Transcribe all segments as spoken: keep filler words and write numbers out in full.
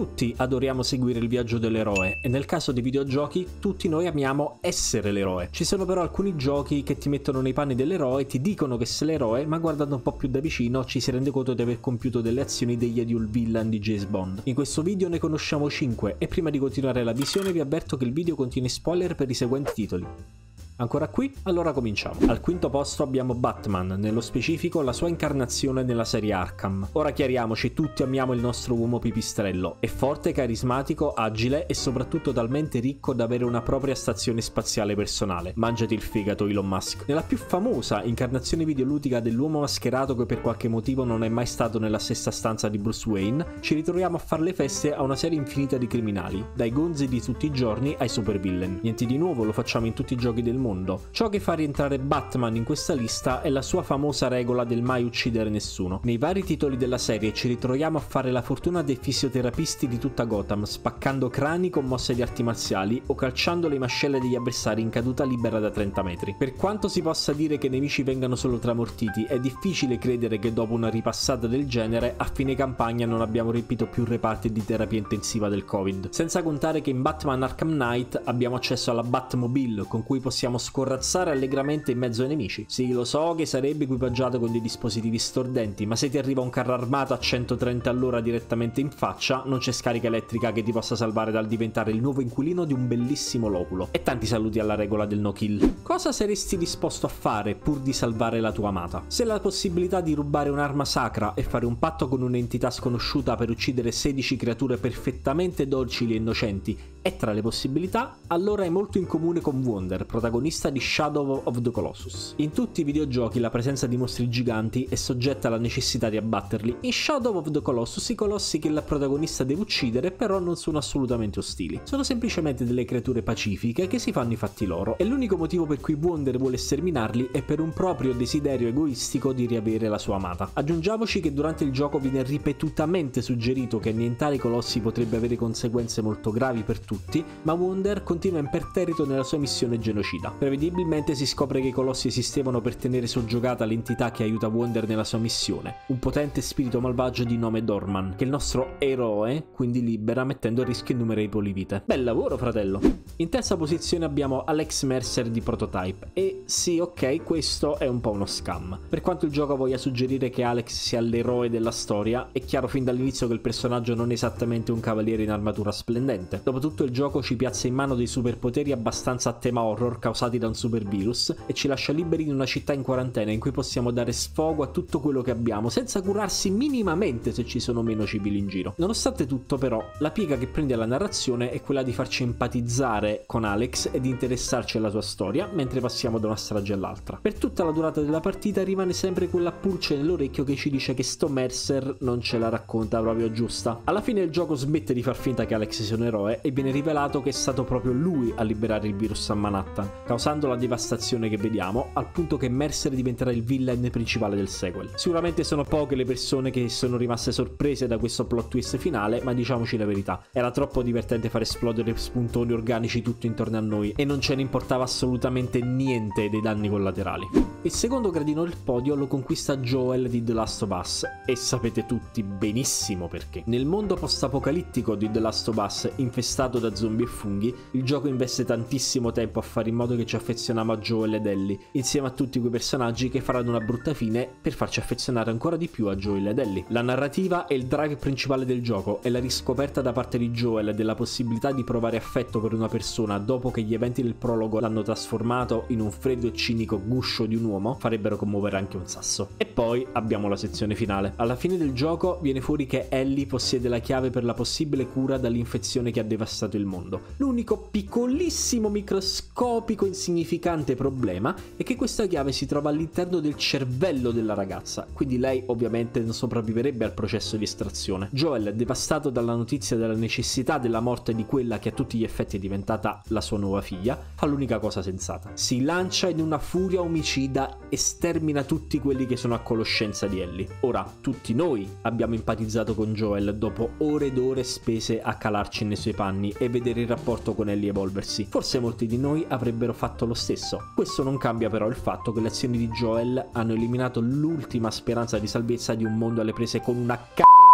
Tutti adoriamo seguire il viaggio dell'eroe e nel caso dei videogiochi tutti noi amiamo essere l'eroe. Ci sono però alcuni giochi che ti mettono nei panni dell'eroe, ti dicono che sei l'eroe, ma guardando un po' più da vicino ci si rende conto di aver compiuto delle azioni degli adult villain di James Bond. In questo video ne conosciamo cinque e prima di continuare la visione vi avverto che il video contiene spoiler per i seguenti titoli. Ancora qui? Allora cominciamo. Al quinto posto abbiamo Batman, nello specifico la sua incarnazione nella serie Arkham. Ora chiariamoci, tutti amiamo il nostro uomo pipistrello. È forte, carismatico, agile e soprattutto talmente ricco da avere una propria stazione spaziale personale. Mangiati il fegato, Elon Musk. Nella più famosa incarnazione videoludica dell'uomo mascherato che per qualche motivo non è mai stato nella stessa stanza di Bruce Wayne, ci ritroviamo a fare le feste a una serie infinita di criminali, dai gonzi di tutti i giorni ai supervillain. Niente di nuovo, lo facciamo in tutti i giochi del mondo. Mondo. Ciò che fa rientrare Batman in questa lista è la sua famosa regola del mai uccidere nessuno. Nei vari titoli della serie ci ritroviamo a fare la fortuna dei fisioterapisti di tutta Gotham, spaccando crani con mosse di arti marziali o calciando le mascelle degli avversari in caduta libera da trenta metri. Per quanto si possa dire che i nemici vengano solo tramortiti, è difficile credere che dopo una ripassata del genere a fine campagna non abbiamo riempito più reparti di terapia intensiva del Covid. Senza contare che in Batman Arkham Knight abbiamo accesso alla Batmobile con cui possiamo scorrazzare allegramente in mezzo ai nemici. Sì, lo so che sarebbe equipaggiato con dei dispositivi stordenti, ma se ti arriva un carro armato a centotrenta all'ora direttamente in faccia, non c'è scarica elettrica che ti possa salvare dal diventare il nuovo inquilino di un bellissimo loculo. E tanti saluti alla regola del no kill. Cosa saresti disposto a fare pur di salvare la tua amata? Se la possibilità di rubare un'arma sacra e fare un patto con un'entità sconosciuta per uccidere sedici creature perfettamente docili e innocenti è tra le possibilità, allora hai molto in comune con Wonder, protagonista di Shadow of the Colossus. In tutti i videogiochi la presenza di mostri giganti è soggetta alla necessità di abbatterli. In Shadow of the Colossus i colossi che il protagonista deve uccidere però non sono assolutamente ostili. Sono semplicemente delle creature pacifiche che si fanno i fatti loro e l'unico motivo per cui Wonder vuole sterminarli è per un proprio desiderio egoistico di riavere la sua amata. Aggiungiamoci che durante il gioco viene ripetutamente suggerito che annientare i colossi potrebbe avere conseguenze molto gravi per tutti, ma Wonder continua imperterrito nella sua missione genocida. Prevedibilmente si scopre che i colossi esistevano per tenere soggiogata l'entità che aiuta Wonder nella sua missione, un potente spirito malvagio di nome Dorman, che il nostro eroe quindi libera mettendo a rischio innumerevoli vite. Bel lavoro, fratello! In terza posizione abbiamo Alex Mercer di Prototype e sì, ok, questo è un po' uno scam. Per quanto il gioco voglia suggerire che Alex sia l'eroe della storia, è chiaro fin dall'inizio che il personaggio non è esattamente un cavaliere in armatura splendente. Dopotutto il gioco ci piazza in mano dei superpoteri abbastanza a tema horror causati da un super virus e ci lascia liberi in una città in quarantena in cui possiamo dare sfogo a tutto quello che abbiamo senza curarsi minimamente se ci sono meno civili in giro. Nonostante tutto però, la piega che prende la narrazione è quella di farci empatizzare con Alex e di interessarci alla sua storia mentre passiamo da una strage all'altra. Per tutta la durata della partita rimane sempre quella pulce nell'orecchio che ci dice che sto Mercer non ce la racconta proprio giusta. Alla fine il gioco smette di far finta che Alex sia un eroe e viene rivelato che è stato proprio lui a liberare il virus a Manhattan, causando la devastazione che vediamo, al punto che Mercer diventerà il villain principale del sequel. Sicuramente sono poche le persone che sono rimaste sorprese da questo plot twist finale, ma diciamoci la verità, era troppo divertente far esplodere spuntoni organici tutto intorno a noi e non ce ne importava assolutamente niente dei danni collaterali. Il secondo gradino del podio lo conquista Joel di The Last of Us e sapete tutti benissimo perché. Nel mondo post-apocalittico di The Last of Us, infestato da zombie e funghi, il gioco investe tantissimo tempo a fare in modo che ci affezioniamo a Joel ed Ellie, insieme a tutti quei personaggi che faranno una brutta fine per farci affezionare ancora di più a Joel ed Ellie. La narrativa è il drive principale del gioco e la riscoperta da parte di Joel della possibilità di provare affetto per una persona dopo che gli eventi del prologo l'hanno trasformato in un freddo e cinico guscio di un uomo farebbero commuovere anche un sasso. E poi abbiamo la sezione finale. Alla fine del gioco viene fuori che Ellie possiede la chiave per la possibile cura dall'infezione che ha devastato il mondo. L'unico piccolissimo, microscopico, insignificante problema è che questa chiave si trova all'interno del cervello della ragazza, quindi lei ovviamente non sopravviverebbe al processo di estrazione. Joel, devastato dalla notizia della necessità della morte di quella che a tutti gli effetti è diventata la sua nuova figlia, fa l'unica cosa sensata. Si lancia in una furia omicida e stermina tutti quelli che sono a conoscenza di Ellie. Ora, tutti noi abbiamo empatizzato con Joel dopo ore ed ore spese a calarci nei suoi panni e vedere il rapporto con Ellie evolversi. Forse molti di noi avrebbero fatto lo stesso. Questo non cambia però il fatto che le azioni di Joel hanno eliminato l'ultima speranza di salvezza di un mondo alle prese con una c***o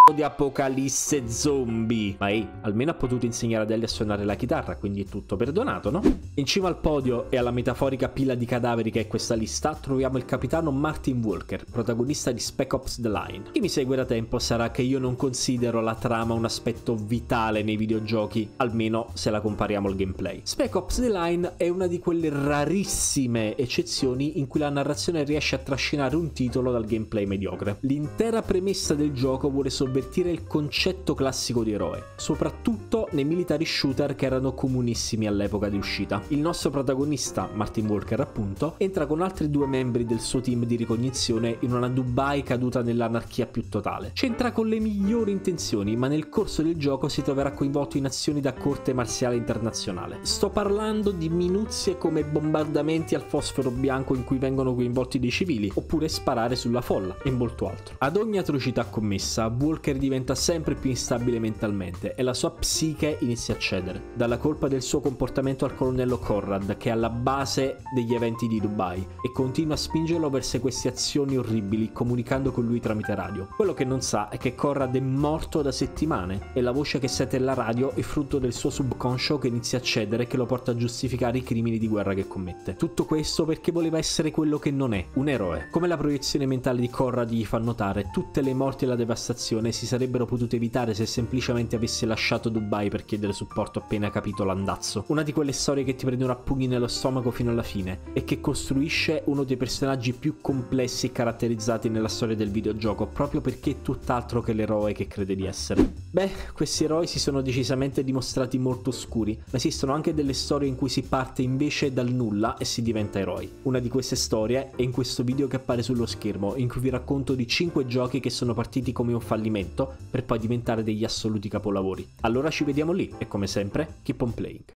di Apocalisse zombie. Ma ehi, almeno ha potuto insegnare ad Ellie a suonare la chitarra, quindi è tutto perdonato, no? In cima al podio e alla metaforica pila di cadaveri che è questa lista troviamo il capitano Martin Walker, protagonista di Spec Ops The Line. Chi mi segue da tempo sarà che io non considero la trama un aspetto vitale nei videogiochi, almeno se la compariamo al gameplay. Spec Ops The Line è una di quelle rarissime eccezioni in cui la narrazione riesce a trascinare un titolo dal gameplay mediocre. L'intera premessa del gioco vuole sovvertire il concetto classico di eroe, soprattutto nei military shooter che erano comunissimi all'epoca di uscita. Il nostro protagonista, Martin Walker appunto, entra con altri due membri del suo team di ricognizione in una Dubai caduta nell'anarchia più totale. C'entra con le migliori intenzioni, ma nel corso del gioco si troverà coinvolto in azioni da corte marziale internazionale. Sto parlando di minuzie come bombardamenti al fosforo bianco in cui vengono coinvolti dei civili, oppure sparare sulla folla e molto altro. Ad ogni atrocità commessa, Walker diventa sempre più instabile mentalmente e la sua psiche inizia a cedere. Dalla colpa del suo comportamento al colonnello Conrad, che è alla base degli eventi di Dubai, e continua a spingerlo verso queste azioni orribili, comunicando con lui tramite radio. Quello che non sa è che Conrad è morto da settimane e la voce che sente nella radio è frutto del suo subconscio che inizia a cedere e che lo porta a giustificare i crimini di guerra che commette. Tutto questo perché voleva essere quello che non è, un eroe. Come la proiezione mentale di Conrad gli fa notare, tutte le morti e la devastazione si sarebbero potute evitare se semplicemente avesse lasciato Dubai per chiedere supporto appena capito l'andazzo. Una di quelle storie che ti prendono a pugni nello stomaco fino alla fine e che costruisce uno dei personaggi più complessi e caratterizzati nella storia del videogioco, proprio perché è tutt'altro che l'eroe che crede di essere. Beh, questi eroi si sono decisamente dimostrati molto oscuri, ma esistono anche delle storie in cui si parte invece dal nulla e si diventa eroi. Una di queste storie è in questo video che appare sullo schermo, in cui vi racconto di cinque giochi che sono partiti come un fallimento per poi diventare degli assoluti capolavori. Allora ci vediamo lì e come sempre, keep on playing.